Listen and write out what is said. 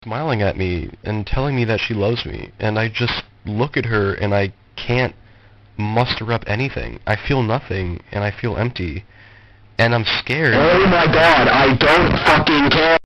smiling at me and telling me that she loves me, and I just look at her and I can't muster up anything. I feel nothing, and I feel empty, and I'm scared. Oh my god, I don't fucking care!